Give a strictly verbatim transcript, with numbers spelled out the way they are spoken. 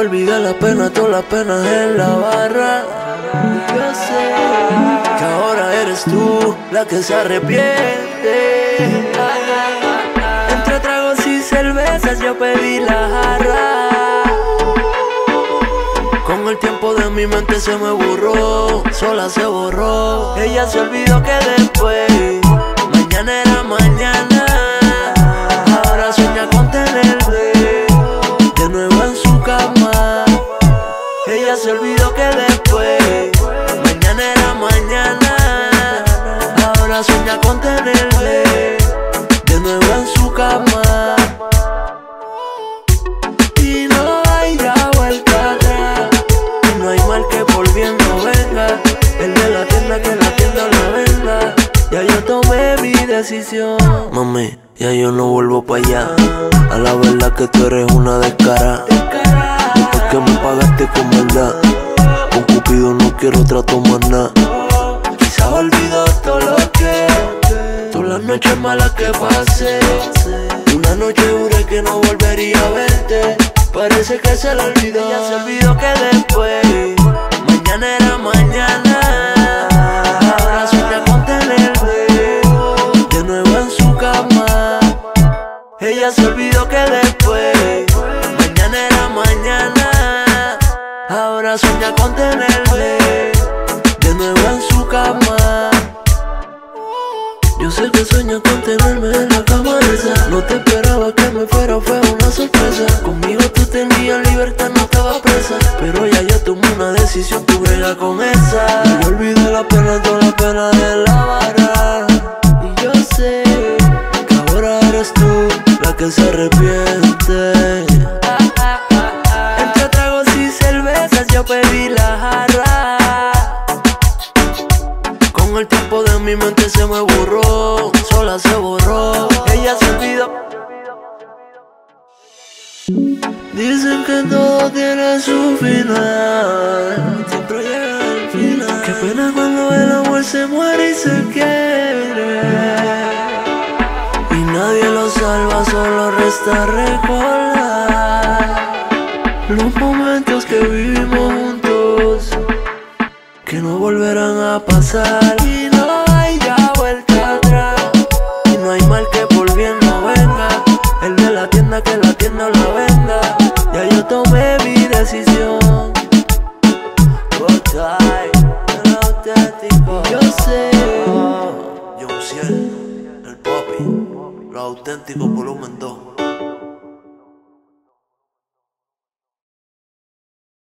olvidé la pena, todas las penas en la barra. Yo sé que ahora eres tú la que se arrepiente. Entre tragos y cervezas yo pedí la jarra. Con el tiempo de mi mente se me borró, sola se borró. Ella se olvidó que después mañana era mañana. Ahora sueña con tenerme de nuevo en su cama. Ella se olvidó que después mañana era mañana. Ahora sueña con tenerme de nuevo en su cama. Y no hay ya vuelta atrás, y no hay mal que por bien no venga. El de la tienda que la tienda la venda. Ya yo tomé mi decisión, mami, ya yo no vuelvo pa' allá. A la verdad que tú eres una descara. Después que me pagaste con maldad, con Cupido no quiero trato más nada. Quizás olvido todo lo que, todas las noches malas que pasé. Una noche juré que no volvería a verte, parece que se la olvidó. Ella se olvidó que después mañana era mañana. Ahora sueña con tenerme de nuevo en su cama. Ella se olvidó que después mañana era mañana. Ahora sueña con tenerme de nuevo en su cama. Yo sé que sueñas con tenerme en la cama esa. No te esperaba que me fuera, fue una sorpresa. Conmigo tú tenías libertad, no estabas presa. Pero ya yo tomé una decisión, tú brega con esa. Y yo olvidé la pena, toda la pena de la barra. Y yo sé que ahora eres tú la que se arrepiente. Entre tragos y cervezas yo pedí la jarra. Con el tiempo de mi mente se me borró, sola se borró. Ella se olvidó. Dicen que todo tiene su final, siempre llega al final. Qué pena cuando el amor se muere y se quiere, y nadie lo salva, solo resta recordar los momentos que vivimos juntos, que no volverán a pasar. Y no hay ya vuelta atrás, y no hay mal que por bien no venga. El de la tienda que la tienda la venda. Ya yo tomé mi decisión. Goodbye, el auténtico. Yo sé, oh, John Ciel, el Poppy, lo auténtico volumen dos.